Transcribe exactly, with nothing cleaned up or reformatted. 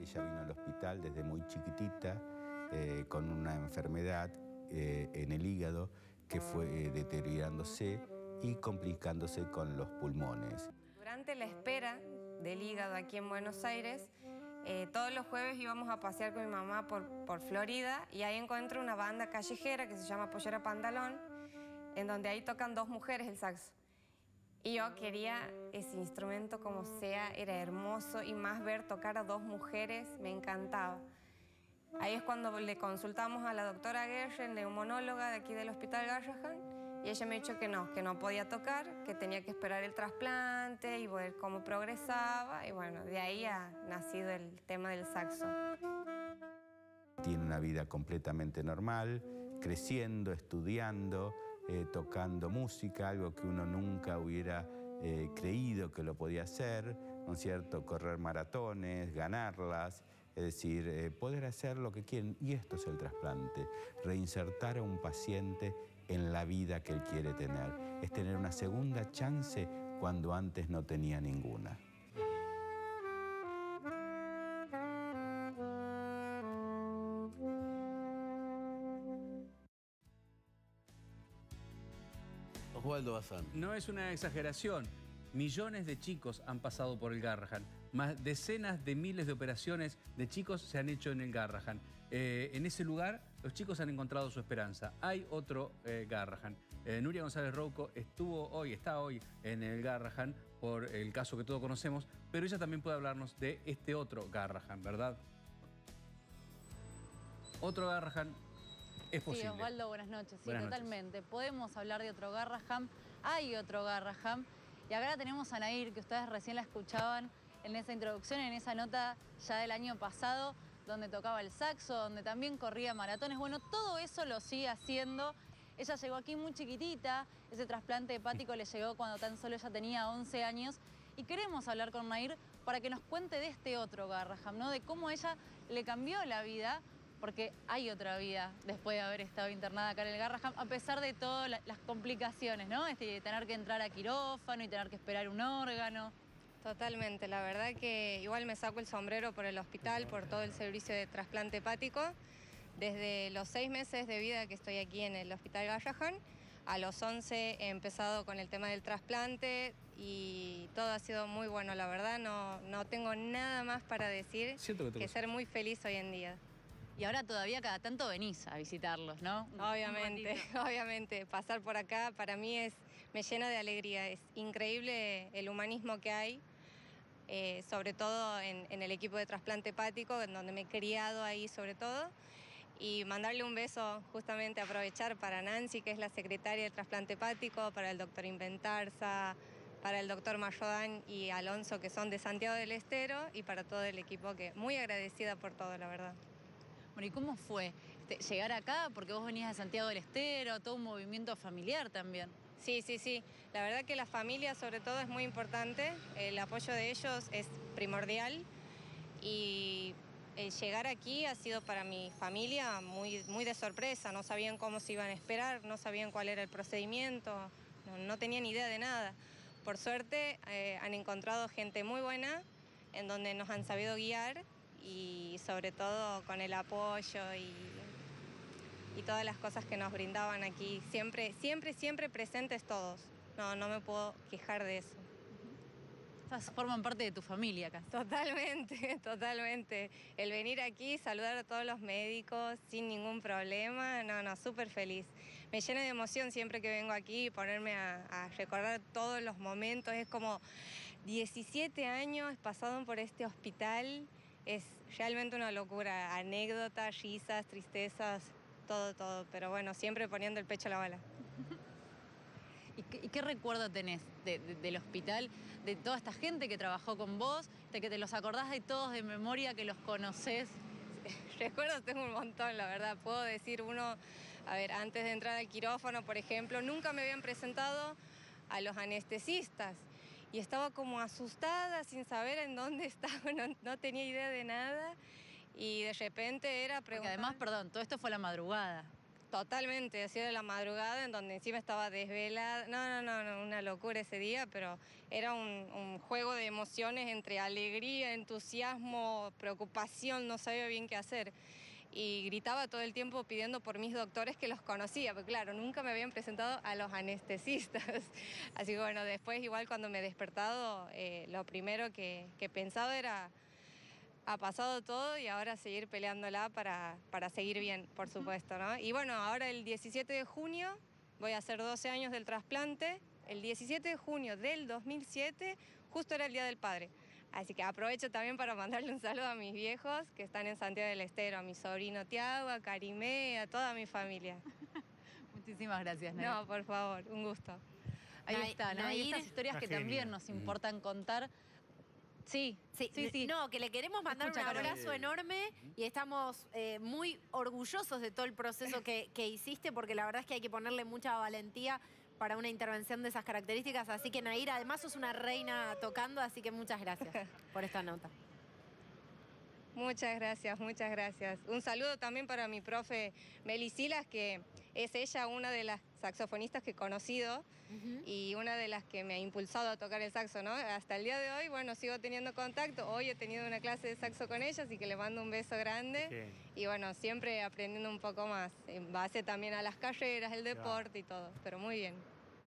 ella vino al hospital desde muy chiquitita, eh, con una enfermedad eh, en el hígado que fue eh, deteriorándose y complicándose con los pulmones. Durante la espera del hígado aquí en Buenos Aires, eh, todos los jueves íbamos a pasear con mi mamá por, por Florida y ahí encuentro una banda callejera que se llama Pollera Pantalón, en donde ahí tocan dos mujeres el saxo. Y yo quería ese instrumento como sea, era hermoso, y más ver tocar a dos mujeres, me encantaba. Ahí es cuando le consultamos a la doctora Gergen, neumonóloga de aquí del Hospital Garrahan, y ella me dijo que no, que no podía tocar, que tenía que esperar el trasplante y ver cómo progresaba, y bueno, de ahí ha nacido el tema del saxo. Tiene una vida completamente normal, creciendo, estudiando, eh, tocando música, algo que uno nunca hubiera eh, creído que lo podía hacer, ¿no es cierto? Correr maratones, ganarlas. Es decir, eh, poder hacer lo que quieren. Y esto es el trasplante, reinsertar a un paciente en la vida que él quiere tener. Es tener una segunda chance cuando antes no tenía ninguna. Oswaldo Bazán. No es una exageración. Millones de chicos han pasado por el Garrahan. Más decenas de miles de operaciones de chicos se han hecho en el Garrahan. Eh, en ese lugar, los chicos han encontrado su esperanza. Hay otro eh, Garrahan. Eh, Nuria González Rouco estuvo hoy, está hoy en el Garrahan por el caso que todos conocemos, pero ella también puede hablarnos de este otro Garrahan, ¿verdad? Otro Garrahan es posible. Sí, Oswaldo, buenas noches. Sí, buenas totalmente. Noches. Podemos hablar de otro Garrahan. Hay otro Garrahan. Y acá tenemos a Nair, que ustedes recién la escuchaban en esa introducción, en esa nota ya del año pasado, donde tocaba el saxo, donde también corría maratones. Bueno, todo eso lo sigue haciendo. Ella llegó aquí muy chiquitita, ese trasplante hepático le llegó cuando tan solo ella tenía once años. Y queremos hablar con Nair para que nos cuente de este otro Garrahan, ¿no? De cómo ella le cambió la vida, porque hay otra vida después de haber estado internada acá en el Garrahan, a pesar de todas las complicaciones, ¿no? Este, de tener que entrar a quirófano y tener que esperar un órgano. Totalmente, la verdad que igual me saco el sombrero por el hospital, por todo el servicio de trasplante hepático. Desde los seis meses de vida que estoy aquí en el Hospital Garrahan, a los once he empezado con el tema del trasplante y todo ha sido muy bueno, la verdad. No, no tengo nada más para decir que, que ser muy feliz hoy en día. Y ahora todavía cada tanto venís a visitarlos, ¿no? Obviamente, obviamente. Pasar por acá para mí es, me llena de alegría. Es increíble el humanismo que hay, eh, sobre todo en, en el equipo de trasplante hepático, en donde me he criado ahí sobre todo. Y mandarle un beso, justamente aprovechar para Nancy, que es la secretaria del trasplante hepático, para el doctor Inventarza, para el doctor Mayodán y Alonso, que son de Santiago del Estero, y para todo el equipo, que muy agradecida por todo, la verdad. Bueno, ¿y cómo fue llegar acá? Porque vos venías de Santiago del Estero, todo un movimiento familiar también. Sí, sí, sí. La verdad que la familia sobre todo es muy importante. El apoyo de ellos es primordial. Y el llegar aquí ha sido para mi familia muy, muy de sorpresa. No sabían cómo se iban a esperar, no sabían cuál era el procedimiento, no, no tenían idea de nada. Por suerte eh, han encontrado gente muy buena en donde nos han sabido guiar, y sobre todo con el apoyo y, y todas las cosas que nos brindaban aquí. Siempre, siempre, siempre presentes todos. No, no me puedo quejar de eso. Estas forman parte de tu familia acá. Totalmente, totalmente. El venir aquí, saludar a todos los médicos sin ningún problema, no, no, súper feliz. Me llena de emoción siempre que vengo aquí y ponerme a, a recordar todos los momentos. Es como diecisiete años pasaron por este hospital. Es realmente una locura, anécdotas, risas, tristezas, todo, todo. Pero bueno, siempre poniendo el pecho a la bala. ¿Y qué, y qué recuerdo tenés de, de, del hospital, de toda esta gente que trabajó con vos, de que te los acordás de todos de memoria, que los conocés? Recuerdos tengo un montón, la verdad. Puedo decir uno, a ver, antes de entrar al quirófano, por ejemplo, nunca me habían presentado a los anestesistas. Y estaba como asustada, sin saber en dónde estaba, no, no tenía idea de nada. Y de repente era preguntar... Porque además, perdón, todo esto fue a la madrugada. Totalmente, así de la madrugada, en donde encima estaba desvelada. No, no, no, no, una locura ese día, pero era un, un juego de emociones entre alegría, entusiasmo, preocupación, no sabía bien qué hacer. Y gritaba todo el tiempo pidiendo por mis doctores que los conocía, porque claro, nunca me habían presentado a los anestesistas. Así que bueno, después igual cuando me he despertado, eh, lo primero que, que pensaba era, ha pasado todo y ahora seguir peleándola para, para seguir bien, por supuesto, ¿no? Y bueno, ahora el diecisiete de junio voy a hacer doce años del trasplante. El diecisiete de junio del dos mil siete, justo era el Día del Padre. Así que aprovecho también para mandarle un saludo a mis viejos que están en Santiago del Estero, a mi sobrino Tiago, a Karimé, a toda mi familia. Muchísimas gracias, Nair. No, por favor, un gusto. Ahí Na- está, ¿no? Y Nair- estas historias Está que también genia. nos importan contar. Sí, Sí, sí, sí. No, que le queremos mandar Escucha, un Carol. abrazo enorme y estamos eh, muy orgullosos de todo el proceso que, que hiciste, porque la verdad es que hay que ponerle mucha valentía para una intervención de esas características. Así que, Nair, además sos una reina tocando, así que muchas gracias por esta nota. Muchas gracias, muchas gracias. Un saludo también para mi profe Melisilas, que es ella una de las saxofonistas que he conocido Ujú. y una de las que me ha impulsado a tocar el saxo, ¿no? Hasta el día de hoy, bueno, sigo teniendo contacto. Hoy he tenido una clase de saxo con ella, así que le mando un beso grande. Bien. Y bueno, siempre aprendiendo un poco más, en base también a las carreras, el deporte y todo, pero muy bien.